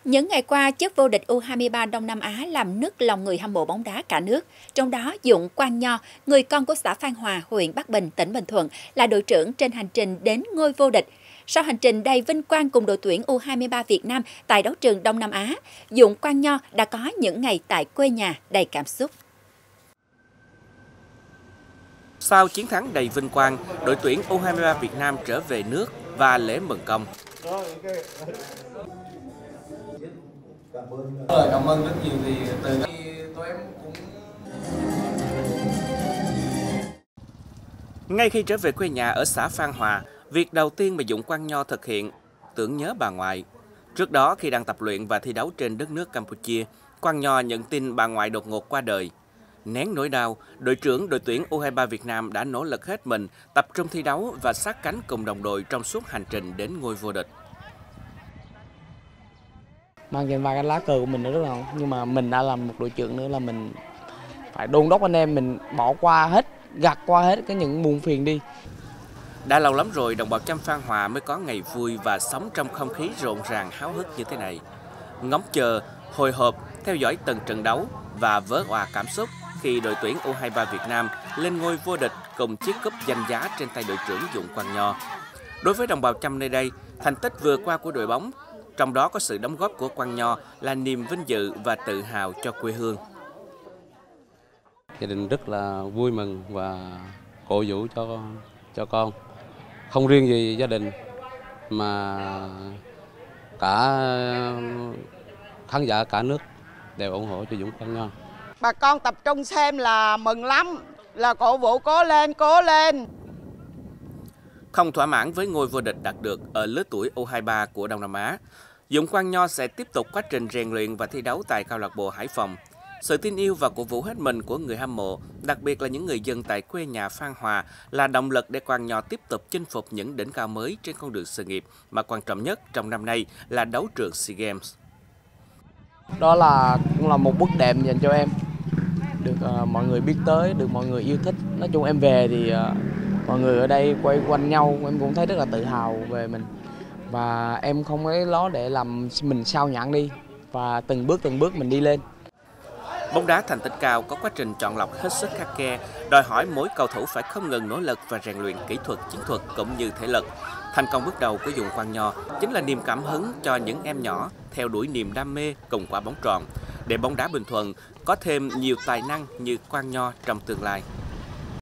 Những ngày qua, chức vô địch U23 Đông Nam Á làm nức lòng người hâm mộ bóng đá cả nước. Trong đó, Dũng Quang Nho, người con của xã Phan Hòa, huyện Bắc Bình, tỉnh Bình Thuận, là đội trưởng trên hành trình đến ngôi vô địch. Sau hành trình đầy vinh quang cùng đội tuyển U23 Việt Nam tại đấu trường Đông Nam Á, Dũng Quang Nho đã có những ngày tại quê nhà đầy cảm xúc. Sau chiến thắng đầy vinh quang, đội tuyển U23 Việt Nam trở về nước và lễ mừng công. Cảm ơn rất nhiều vì từ khi tụi em cũng... Ngay khi trở về quê nhà ở xã Phan Hòa, việc đầu tiên mà Dũng Quang Nho thực hiện tưởng nhớ bà ngoại. Trước đó khi đang tập luyện và thi đấu trên đất nước Campuchia, Quang Nho nhận tin bà ngoại đột ngột qua đời. Nén nỗi đau, đội trưởng đội tuyển U23 Việt Nam đã nỗ lực hết mình, tập trung thi đấu và sát cánh cùng đồng đội trong suốt hành trình đến ngôi vô địch. Mang trên vai cái lá cờ của mình nữa rất là, nhưng mà mình đã làm một đội trưởng nữa là mình phải đôn đốc anh em mình bỏ qua hết, gạt qua hết những buồn phiền đi. Đã lâu lắm rồi đồng bào Chăm Phan Hòa mới có ngày vui và sống trong không khí rộn ràng háo hức như thế này. Ngóng chờ, hồi hộp, theo dõi từng trận đấu và vỡ òa cảm xúc khi đội tuyển U23 Việt Nam lên ngôi vô địch cùng chiếc cúp danh giá trên tay đội trưởng Dũng Quang Nho. Đối với đồng bào Chăm nơi đây, thành tích vừa qua của đội bóng, trong đó có sự đóng góp của Quang Nho là niềm vinh dự và tự hào cho quê hương. Gia đình rất là vui mừng và cổ vũ cho con. Không riêng gì gia đình mà cả khán giả cả nước đều ủng hộ cho Dũng Quang Nho. Bà con tập trung xem là mừng lắm, là cổ vũ cố lên, cố lên. Không thỏa mãn với ngôi vô địch đạt được ở lứa tuổi U23 của Đông Nam Á, Dũng Quang Nho sẽ tiếp tục quá trình rèn luyện và thi đấu tại câu lạc bộ Hải Phòng. Sự tin yêu và cổ vũ hết mình của người hâm mộ, đặc biệt là những người dân tại quê nhà Phan Hòa, là động lực để Quang Nho tiếp tục chinh phục những đỉnh cao mới trên con đường sự nghiệp, mà quan trọng nhất trong năm nay là đấu trường SEA Games. Đó cũng là một bước đệm dành cho em, được mọi người biết tới, được mọi người yêu thích. Nói chung em về thì mọi người ở đây quay quanh nhau, em cũng thấy rất là tự hào về mình. Và em không lấy nó để làm mình sao nhãng đi, và từng bước mình đi lên. Bóng đá thành tích cao có quá trình chọn lọc hết sức khắt khe, đòi hỏi mỗi cầu thủ phải không ngừng nỗ lực và rèn luyện kỹ thuật, chiến thuật cũng như thể lực. Thành công bước đầu của Dũng Quang Nho chính là niềm cảm hứng cho những em nhỏ theo đuổi niềm đam mê cùng quả bóng tròn, để bóng đá Bình Thuận có thêm nhiều tài năng như Quang Nho trong tương lai.